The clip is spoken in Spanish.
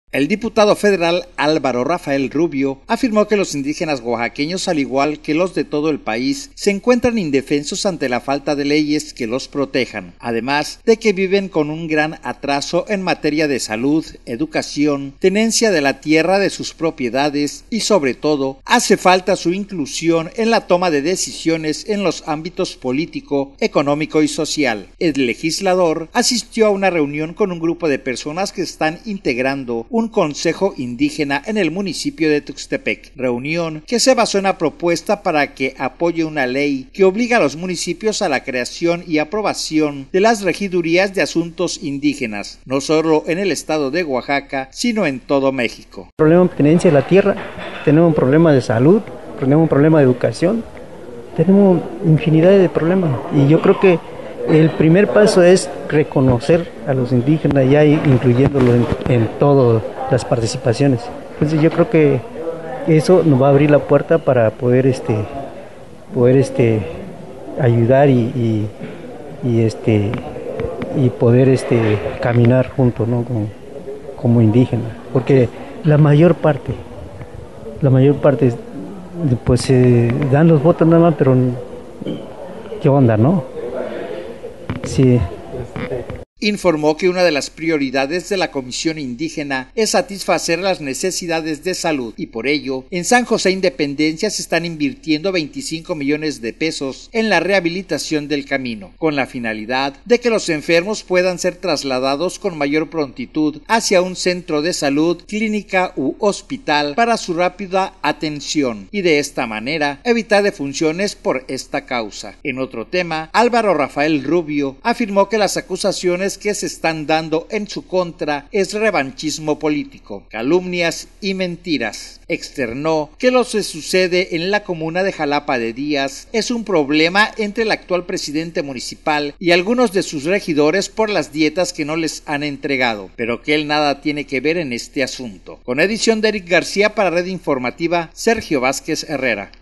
El diputado federal Álvaro Rafael Rubio afirmó que los indígenas oaxaqueños, al igual que los de todo el país, se encuentran indefensos ante la falta de leyes que los protejan, además de que viven con un gran atraso en materia de salud, educación, tenencia de la tierra de sus propiedades y, sobre todo, hace falta su inclusión en la toma de decisiones en los ámbitos político, económico y social. El legislador asistió a una reunión con un grupo de personas que están integrando un consejo indígena en el municipio de Tuxtepec, reunión que se basó en la propuesta para que apoye una ley que obliga a los municipios a la creación y aprobación de las regidurías de asuntos indígenas, no solo en el estado de Oaxaca, sino en todo México. Problema de tenencia de la tierra, tenemos un problema de salud, tenemos un problema de educación, tenemos infinidad de problemas y yo creo que el primer paso es reconocer a los indígenas ya incluyéndolos en todas las participaciones. Entonces yo creo que eso nos va a abrir la puerta para poder ayudar y poder caminar juntos, ¿no? como indígenas, porque la mayor parte pues se dan los votos nada más, pero ¿qué onda, no? Sí. Informó que una de las prioridades de la Comisión Indígena es satisfacer las necesidades de salud y por ello en San José Independencia se están invirtiendo 25 millones de pesos en la rehabilitación del camino, con la finalidad de que los enfermos puedan ser trasladados con mayor prontitud hacia un centro de salud, clínica u hospital para su rápida atención y de esta manera evitar defunciones por esta causa. En otro tema, Álvaro Rafael Rubio afirmó que las acusaciones que se están dando en su contra es revanchismo político, calumnias y mentiras. Externó que lo que sucede en la comuna de Jalapa de Díaz es un problema entre el actual presidente municipal y algunos de sus regidores por las dietas que no les han entregado, pero que él nada tiene que ver en este asunto. Con edición de Eric García para Red Informativa, Sergio Vázquez Herrera.